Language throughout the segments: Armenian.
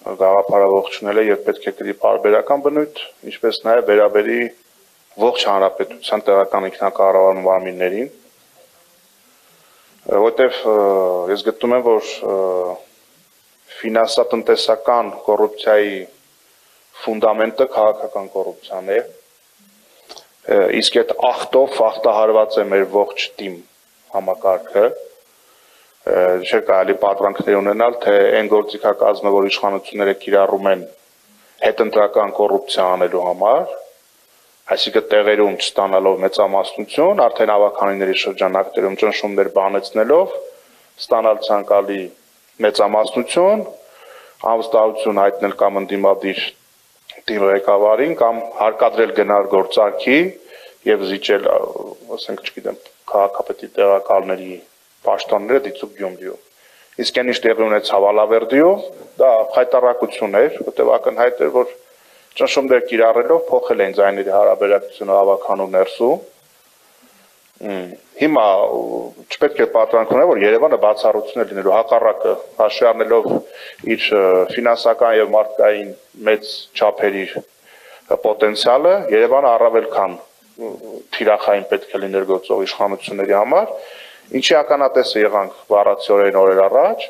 գաղափարավորողջնել է եւ պետք է գրի բարբերական բնույթ, ինչպես նաեւ վերաբերի ողջ հանրապետության տեղական ինքնակառավարման մարմիններին, որտեղ ես գտնում եմ, որ ֆինանսատնտեսական կոռուպցիայի ֆունդամենտը քաղաքական կոռուպցիան է, իսկ այդ ախտով ախտահարված է մեր ողջ թիմ համակարգը, չէ՞ կարելի պատրանքներ ունենալ, թե այն գործիքակազմը, որ իշխանությունները կիրառում են հետընտրական կոռուպցիա անելու համար, այսինքն տեղերում չստանալով մեծամասնություն, արդեն ավականիների շրջանակներում ճնշումներ բանեցնելով, ստանալ ցանկալի մեծամասնություն, անվստահություն հայտնել կամ ընդդիմադիր թիմի ղեկավարին, կամ հարկադրել գնալ գործարքի եւ զիջել, ասենք, չգիտեմ, քաղաքապետի տեղակալների պաշտոնները դիցուկ Գյումրիում։ Իսկ այն ինչ տեղի ունեցավ Ալավերդիում, դա խայտառակություն էր, որտեղ ակնհայտ էր, որ ճնշումներ կիրառելով փոխել են ձայների հարաբերակցությունը ավականու ներսում։ Հիմա չպետք է պատրանք ունենալ, որ Երևանը բացառություն է լինելու, հակառակը, հաշվի առնելով իր ֆինանսական եւ մարդկային մեծ չափերի պոտենցիալը, Երևանը առավել քան թիրախային պետք է լիներ գործող իշխանությունների համար, ինչի ականատեսը եղանք բառացիորեն օրեր առաջ,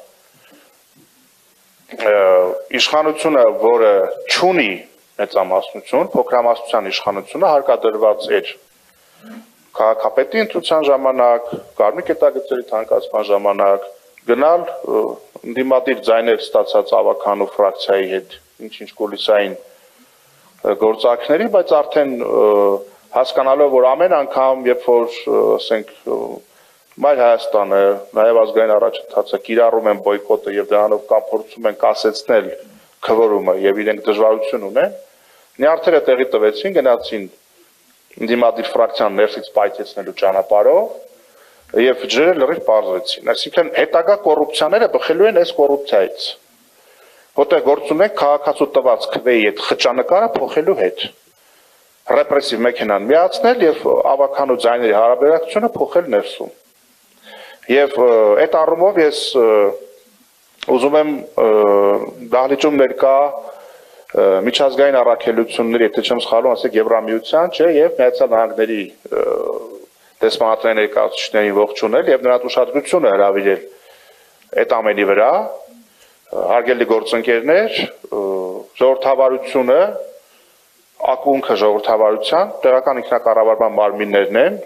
իշխանությունը, որը չունի մեծամասնություն, փոքրամասնության իշխանությունը հարկադրված էր քաղաքապետի ընտրության ժամանակ, Կարմիր կետագծերի թանկացման ժամանակ, գնալ ընդդիմադիր ձայներ ստացած ավականու ֆրակցիայի հետ ինչ-ինչ կուլիսային գործարքների, բայց արդեն հասկանալով, որ ամեն անգամ, երբ որ, ասենք, Մայր Հայաստանը, նաև ազգային առաջընթացը կիրառում են բոյկոտը եւ դրանով կամ փորձում են կասեցնել քվորումը եւ իրենք դժվարություն ունեն, նյարդերը տեղի տվեցին, գնացին ընդդիմադիր ֆրակցիան ներսից պայթեցնելու ճանապարհով եւ ջրերը լրիվ պարզվեցին։ Այսինքն հետագա կոռուպցիաները բխելու են այս կոռուպցիայից, որտեղ գործ ունենք քաղաքացու տված քվեի այդ խճանկարը փոխելու հետ, ռեպրեսիվ մեքենան միացնել եւ ավականու ձայների հարաբերակցությունը փոխել ներսում։ Եվ այդ առումով ես ուզում եմ դահլիճում ներկա միջազգային առաքելությունների, եթե չեմ սխալվում, ասեք Եվրամիության, չէ, եւ Միացյալ Նահանգների դեսպանատների ներկայացուցիչներին ողջունել եւ նրանց ուշադրությունը հրավիրել այդ ամենի վրա, հարգելի գործընկերներ, ժողովրդավարությունը, ակունքը ժողովրդավարության, տեղական ինքնակառավարման մարմիններն են,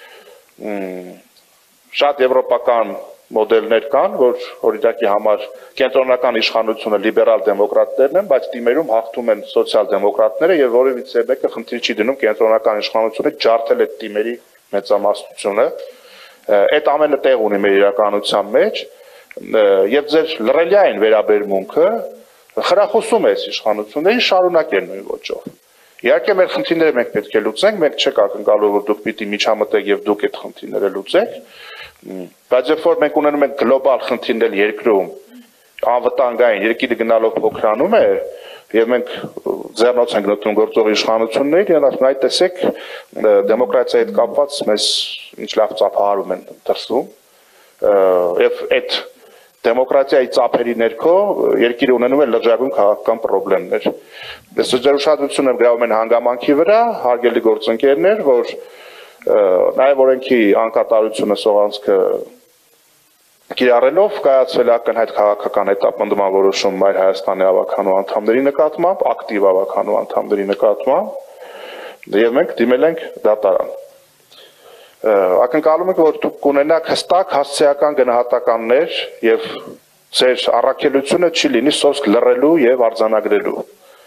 շատ եվրոպական մոդելներ կան, որ օրինակի համար կենտրոնական իշխանությունը լիբերալ դեմոկրատներն են, բայց թիմերում հաղթում են սոցիալ-դեմոկրատները եւ որևիցե մեկը խնդիր չի դնում կենտրոնական իշխանությունը ջարդել այդ թիմերի մեծամասնությունը։ Այդ ամենը տեղ ունի մեր իրականության մեջ եւ ձեր լրելյային վերաբերմունքը խրախուսում է այս իշխանություններին շարունակել նույն ոճով։ Իհարկե մեր խնդիրները մենք պետք է լուծենք, մենք չեք ակնկալում, որ դուք պիտի միջամտեք եւ դուք այդ խնդիրները լուծեք, բայց երբ որ մենք ունենում ենք գլոբալ խնդիրներ երկրում, անվտանգային, երկիրը գնալով փոքրանում է եւ մենք ձեռնոց ենք նետում գործող իշխանությունների, իրենք այ տեսեք դեմոկրատիայի հետ կապված մեզ ինչ լավ ծափահարում են դրսում եւ այդ դեմոկրատիայի ծափերի ներքո երկիրը ունենում է լրջագույն քաղաքական խնդիրներ։ Ես ձեր ուշադրությունը գրավում են հանգամանքի վրա, հարգելի գործընկերներ, որ նաև օրենքի անկատարությունը սողանցքը կիրառելով կայացվել է ակնհայտ քաղաքական հետապնդման որոշում Մայր Հայաստանի ավականու անդամների նկատմամբ, ակտիվ ավականու անդամների նկատմամբ, եւ մենք դիմել ենք դատարան։ Ակնկալում ենք, որ դուք կունենաք հստակ հասցեական գնահատականներ եւ ձեր առաքելությունը չի լինի սոսկ լռելու եւ արձանագրելու։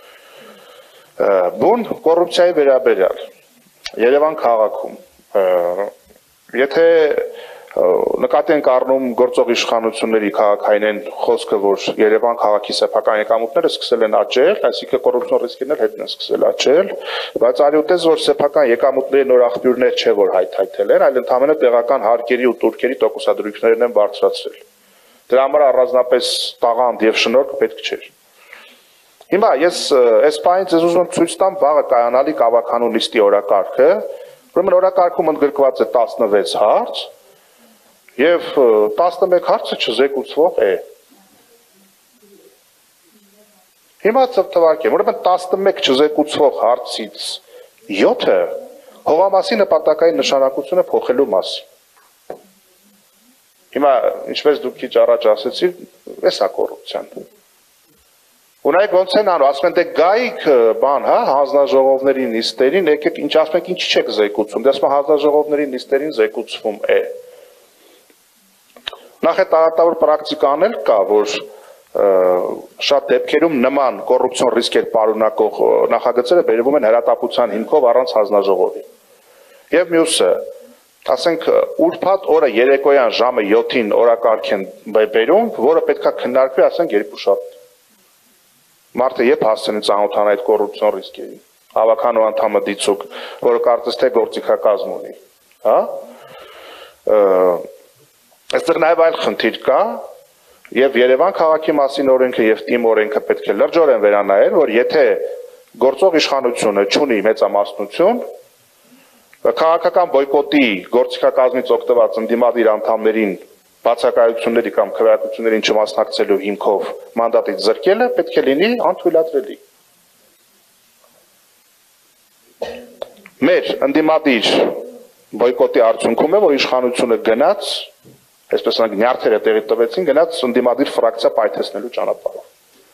Բուն կոռուպցիայի վերաբերյալ Երևան քաղաքում, եթե նկատի ենք առնում գործող իշխանությունների քաղաքային խոսքը, որ Երևան քաղաքի սեփական եկամուտները սկսել են աճել, այսինքն կոռուպցիոն ռիսկերն հետ են սկսել աճել, բայց արյունտես որ սեփական եկամուտների նոր աղբյուրներ չէ, որ հայթայթել են, այլ ընդհանրապես տեղական հարկերի ու տուրքերի տոկոսադրույքներն են բարձրացրել։ Դրա համար առանձնապես տաղանդ եւ շնորհք պետք չէր։ Հիմա ես այս բանից ես ուզում եմ ցույց տամ վաղը կայանալի կավականու նիստի օրակարգը, ուրեմն օրակարգում ընդգրկված է 16 հարց եւ 11 հարցը չզեկուցվող է։ Հիմա թվարկեմ, ուրեմն 11 չզեկուցվող հարցից 7-ը հողամասի նպատակային նշանակությունը փոխելու մասին։ Հիմա, ինչպես դուք քիչ առաջ ասեցիք, էսա կոռուպցիան։ Ունայք ոնց են անում, ասում են դե գայիք բան, հա, հանձնաժողովների նիստերին, եկեք ինչ ասում եք, ինչ չեք զեկուցում, դե ասում հանձնաժողովների նիստերին զեկուցվում է։ Նախ է տարատավոր պրակտիկան էլ կա, որ շատ դեպքերում նման կոռուպցիոն ռիսկեր պարունակող նախագծերը բերվում են հրատապության հիմքով առանց հանձնաժողովի։ Եվ մյուսը, ասենք ուրբաթ օրը երեկոյան ժամը 7-ին օրակարգ են բերում, որը պետքա քննարկվի, ասենք երկուշաբթի։ Մարդը երբ հասցնի ծանոթանա այդ կոռուպցիոն ռիսկերին, հավաքանու անդամը դիցուկ, որը կարծես թե գործիքակազմ ունի, հա։ Այստեղ նաև այլ խնդիր կա, եւ Երևան քաղաքի մասին օրենքը եւ թիմ օրենքը պետք է լրջորեն վերանայել, որ եթե գործող իշխանությունը ունի մեծամասնություն, քաղաքական բոյկոտի գործիքակազմից օգտված ընդդիմադիր անդամներին բացակայությունների կամ քվեարկություններին չմասնակցելու հիմքով մանդատից զրկելը պետք է լինի անթույլատրելի։ Մեր ընդդիմադիր բոյկոտի արդյունքում է, որ իշխանությունը գնաց, այսպես ասենք նյարդերը տեղի տվեցին, գնաց ընդդիմադիր ֆրակցիա պայթեցնելու ճանապարհով։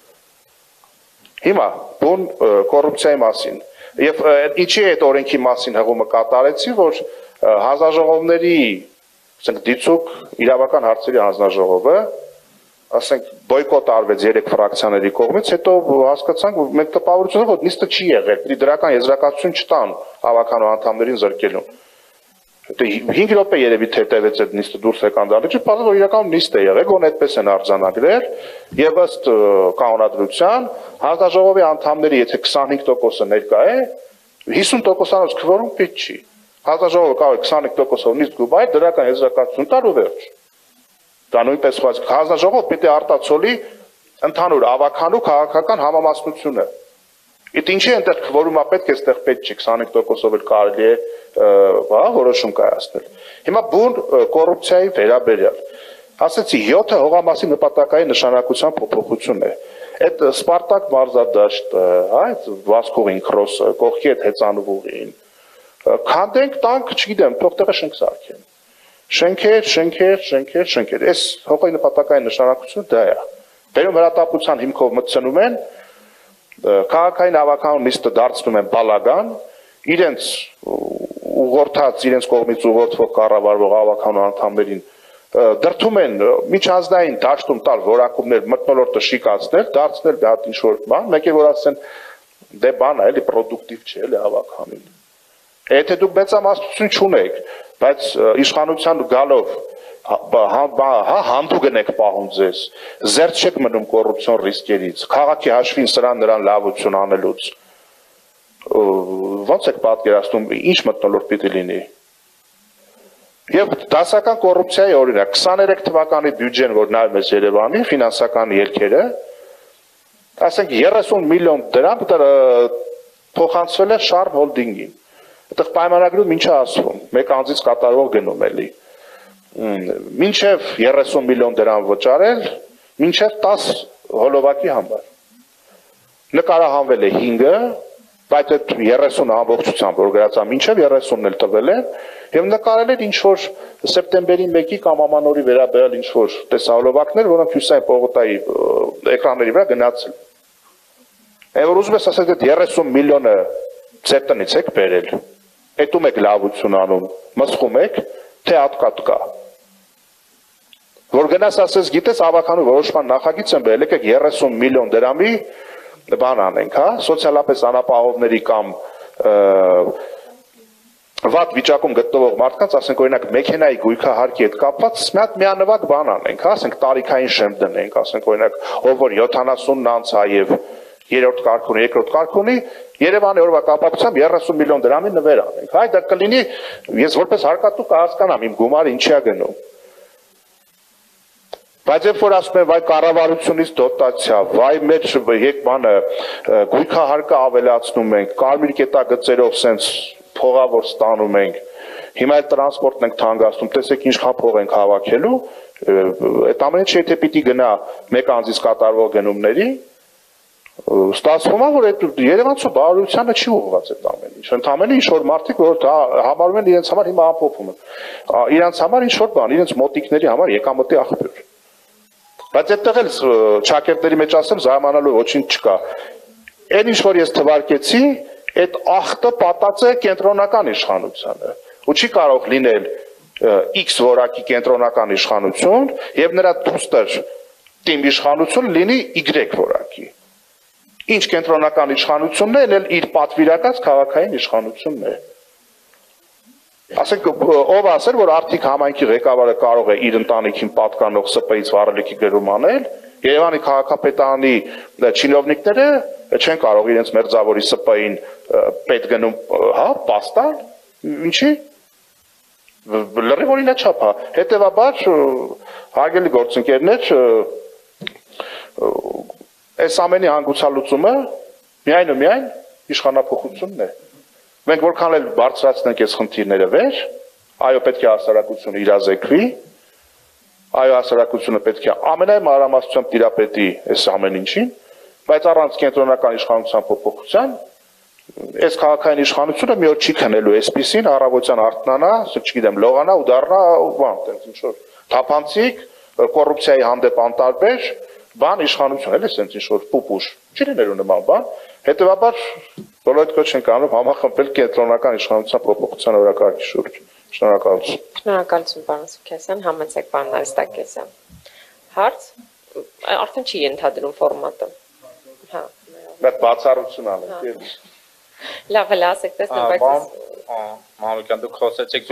Հիմա բուն կոռուպցիայի մասին եւ ինչի այդ օրենքի մասին հղումը կատարեցի, որ հանձնաժողովների ասենք դիցուկ իրավական հարցերի հանձնաժողովը, ասենք բոյկոտ արվեց 3 ֆրակցիաների կողմից, հետո հասկացանք, որ մենք տպավորություն ունենք, որ նիստը չի եղել, պիտի դրական եզրակացություն չտան հավաքանու անդամներին զրկելուն։ Հետո 5 րոպե երևի թեթևեց այդ նիստը դուրս եկան դալիճը, բացի որ իրականում նիստ է եղել, գոնե այդպես են արձանագրել, եւ ըստ կանոնադրության հանձնաժողովի անդամների եթե 25%-ը ներկա է, 50%-անոց քվորում պետք չի։ Հանձնաժողովը կարող է 25%-ով նիստ գուբայ, դրական եզրակացություն տալ ու վերջ։ Դա նույնպես հանձնաժողովը պետք է արտացոլի ընդհանուր ավականու քաղաքական համամասնությունը։ Իդ ինչի այնտեղ քվորումա պետք է, այստեղ պետք չի, 25%-ով էլ կարելի է որոշում կայացնել։ Հիմա բուն կոռուպցիայի վերաբերյալ։ Ասեցի 7-ը հողամասի նպատակային նշանակության փոփոխություն է։ Այդ Սպարտակ մարզադաշտը, այդ Վասկովին քրոսը, կողքի այդ հեծանվուղին քանդենք, տանք, չգիտեմ, թողտեղը շենք սարքեն։ Շենքեր, այս հողի նպատակային նշանակությունը դա է։ Բերում հրատապության հիմքով մտցնում են, քաղաքային ավականու նիստը դարձնում են բալագան, իրենց ուղղորդած, իրենց կողմից ուղղորդվող կառավարվող ավականու անդամներին դրթում են միջազգային դաշտում տալ որակումներ, մթնոլորտը շիկացնել, դարձնել մի հատ ինչ-որ բան, մեկ է որ ասեն դե բան է, էլի պրոդուկտիվ չէ, էլի ավականին։ Եթե դուք մեծամասնություն չունեք, բայց իշխանության գալով հանդուգն եք պահում ձեզ, զերծ չեք մնում կոռուպցիոն ռիսկերից, քաղաքի հաշվին սրան նրան լավություն անելուց, ոնց եք պատկերացնում, ինչ մթնոլորտ պիտի լինի։ Եվ դասական կոռուպցիայի օրինակ 23 թվականի բյուջեն, որ նայում ես Երևանի ֆինանսական ելքերը, ասենք 30 միլիոն դրամ փոխանցվել է Շարմ հոլդինգին։ Այդտեղ պայմանագրում ինչ է ասվում, մեկ անձից կատարվող գնում էլի։ Մինչև 30 միլիոն դրամ վճարել, մինչև 10 հոլովակի համար։ Նկարահանվել է 5-ը, բայց այդ 30-ը ամբողջությամբ որ գրած է, մինչև 30-ն էլ տվել են, եւ նկարել են ինչ-որ սեպտեմբերի 1-ի կամ ամանորի վերաբերյալ ինչ-որ տեսահոլովակներ, որոնք հյուսային պողոտայի էկրանների վրա գնացել։ Այն որ ուզում ես ասել, այդ 30 միլիոնը ձեր տնից եք բերել, հետում եք լավություն անում, մսխում եք, թե ատկատ կա։ Որ գնաս ասես, գիտես, ավականու որոշման նախագիծ են բերել, եկեք 30 միլիոն դրամի բան անենք, հա, սոցիալապես անապահովների կամ վատ վիճակում գտնվող մարդկանց, ասենք օրինակ մեքենայի գույքահարկի հետ կապված մի հատ միանվագ բան անենք, հա, ասենք տարիքային շեմ դնենք, ասենք օրինակ ով որ 70-ն անց է եւ 3-րդ կարգ ունի, 2-րդ կարգ ունի, Երևանի օրվա կապակցությամբ 30 միլիոն դրամի նվեր անենք։ Հայ դա կլինի, ես որպես հարկատու կհասկանամ իմ գումարը ինչի է գնում։ Բայց երբ որ ասում են վայ կառավարությունից դոտացիա, վայ մեր եկ բանը գույքահարկը ավելացնում ենք, կարմիր կետագծերով սենց փողավոր ստանում ենք, հիմա այդ տրանսպորտն ենք թանկացնում, տեսեք ինչքան փող ենք հավաքելու, այդ ամենը չէ թե պիտի գնա մեկ անձից կատարվող գնումների, Ստացվում է, որ այդ Երևանցու բարոյությանը չի ուղղված այդ ամեն ինչ։ Ընդամենը ինչ որ մարդիկ, որ համարում են իրենց համար հիմա ամփոփում են։ Իրենց համար ինչ որ բան, իրենց մոտիկների համար եկամտի աղբյուր։ Բայց այդտեղ էլ ճակերտների մեջ ասեմ, զարմանալու ոչինչ չկա։ Այն ինչ որ ես թվարկեցի, այդ ախտը պատած է կենտրոնական իշխանությանը։ Ու չի կարող լինել X որակի կենտրոնական իշխանություն եւ նրա դուստր թիմ իշխանություն լինի Y որակի։ Ինչ կենտրոնական իշխանությունն է, էլ իր պատվիրակած քաղաքային իշխանությունն է։ Ասենք ով ասեր, որ Արթիկ համայնքի ղեկավարը կարող է իր ընտանիքին պատկանող ՍՊ-ից վարելիքի գրում անել, Երևանի քաղաքապետարանի չինովնիկները չեն կարող իրենց մերձավորի ՍՊ-ին պետ գնում, հա, պաստալ, ինչի՞։ Լրիվ օրինաչափ է։ Հետևաբար, հարգելի գործընկերներ, այս ամենի հանգուցալուծումը միայն ու միայն իշխանափոխությունն է։ Մենք որքան էլ բարձրացնենք այս խնդիրները վեր, այո, պետք է հասարակությունը իրազեկվի, այո, հասարակությունը պետք է ամենայն մանրամասնությամբ տիրապետի այս ամեն ինչին, բայց առանց կենտրոնական իշխանության փոփոխության այս քաղաքային իշխանությունը մի օր չի քնելու այսպիսին առավոտյան արթնանա, չգիտեմ, լողանա ու դառնա, բան, տենց ինչ որ թափանցիկ, կոռուպցիայի հանդեպ անտարբեր բան իշխանություն էլ է սենց ինչ-որ պուպուշ, չի լինելու նման բան, հետևաբար բոլոր այդ կոչ ենք անում համախմբել կենտրոնական իշխանության փոփոխության օրակարգի շուրջ։ Շնորհակալություն։ Շնորհակալություն, պարոն Սուքիասյան, համեցեք պարոն Արստակեսյան։ Հարց, արդեն չի ենթադրում ֆորմատը։ Հա։ Բայց բացառություն անենք։ Լավ, հələ ասեք, տեսնեմ, բայց Մանուկյան, դուք խոսեցիք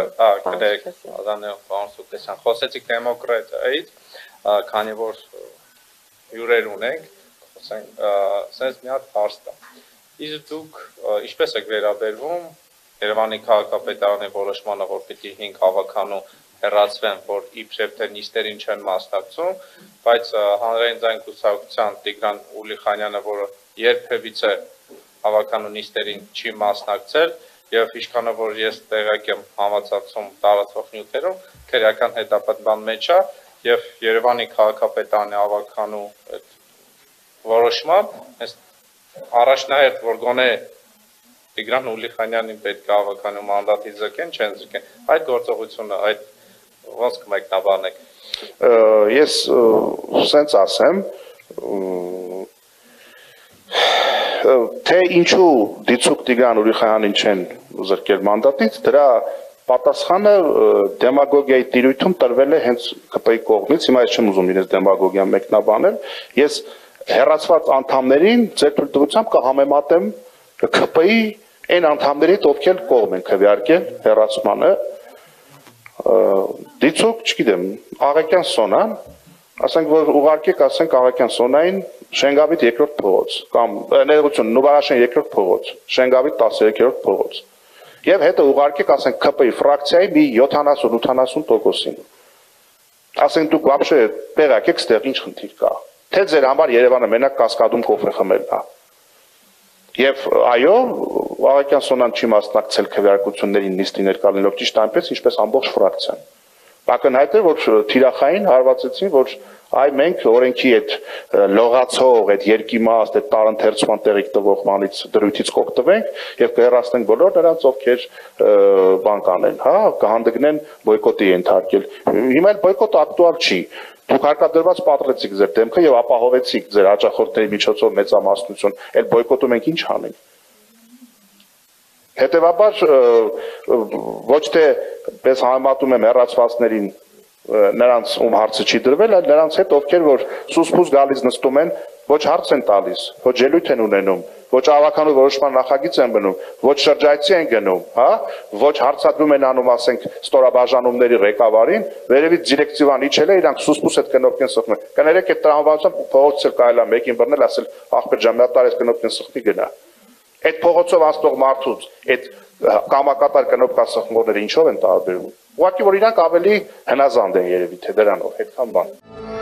դեմոկրատիայից, քանի որ հյուրեր ունենք, խոսենք, սենց մի հատ հարց տա։ Իսկ դուք ինչպես եք վերաբերվում Երևանի քաղաքապետարանի որոշմանը, որ պիտի 5 հավաքանու հեռացվեն, որ իբրև թե նիստերին չեն մասնակցում, բայց հանրային ձայն կուսակցության Տիգրան Ուլիխանյանը, որը երբևիցե հավաքանու նիստերին չի մասնակցել, եւ ինչքանով որ ես տեղյակ եմ համացածում տարածվող նյութերում, քրեական հետապնդման մեջ է եւ Երևանի քաղաքապետարանի հավաքանու այդ որոշմամբ այս առաջնահերթ որ գոնե Տիգրան Ուլիխանյանին պետք է հավաքանու մանդատի զրկեն, չեն զրկեն։ Այդ գործողությունը, այդ ոնց կմեկնաբանեք։ Ես սենց ասեմ, թե ինչու դիցուկ Տիգրան Ուլիխանյանին չեն զրկել մանդատից, դրա պատասխանը դեմագոգիայի տիրույթում տրվել է հենց ԿՊ-ի կողմից, հիմա ես չեմ ուզում իրենց դեմագոգիան մեկնաբանել, ես հեռացված անդամներին ձեր թույլտվությամբ կհամեմատեմ ԿՊ-ի այն անդամներից, ովքեր կողմ են քվեարկել հեռացմանը, դիցուկ, չգիտեմ, Աղեկյան Սոնան, ասենք որ ուղարկեք, ասենք Աղեկյան Սոնային Շենգավիթ երկրորդ փողոց, կամ ներողություն, Նուբարաշեն երկրորդ փողոց, Շենգավիթ 13-րդ փողոց։ Եվ հետո ուղարկեք, ասենք ԿՊ-ի ֆրակցիայի մի 70-80%-ին։ Ասենք դուք вообще տեղակ եք, ստեղ ինչ խնդիր կա։ Թե ձեր համար Երևանը մենակ կասկադում կոֆե խմելն է։ Եվ այո, Աղեկյան Սոնան չի մասնակցել քվեարկություններին նիստի ներկա լինելով ճիշտ այնպես, ինչպես ամբողջ ֆրակցիան։ Ակնհայտ է, որ թիրախային հարվածեցին, որ այ մենք օրենքի այդ լողացող, այդ երկիմաստ, այդ տարընթերցման տեղիք տվող մանից դրույթից կօգտվենք եւ կհեռացնենք բոլոր նրանց, ովքեր բան կանեն, հա, կհանդգնեն բոյկոտի ենթարկել։ Հիմա էլ բոյկոտը ակտուալ չի։ Դուք հարկադրված պատրեցիք ձեր դեմքը եւ ապահովեցիք ձեր հաճախորդների միջոցով մեծամասնություն, այլ բոյկոտում ենք ինչ անենք։ Հետևաբար ոչ թե պես համեմատում եմ հեռացվածներին նրանց ում հարցը չի դրվել, այլ նրանց հետ ովքեր որ սուսպուս գալիս նստում են, ոչ հարց են տալիս, ոչ ելույթ են ունենում, ոչ ավականու որոշման նախագիծ են բնում, ոչ շրջայցի են գնում, հա, ոչ հարցադրում են անում, ասենք, ստորաբաժանումների ղեկավարին, վերևից դիրեկտիվան իջել է, իրանք սուսպուս այդ կնոպկեն սխմեն։ Կներեք այդ տրամաբանությամբ փողոցել կարելի է մեկին բռնել, ասել, ախպեր ջան, մի հատ այս կնոպկեն սխմի գնա։ Այդ փողոցով անցնող մարդուց այդ կամակատար կնոպկա սխմողները ինչով են տարբերվում։ Ուղղակի որ իրանք ավելի հնազանդ են երևի թե դրանով, այդքան բան։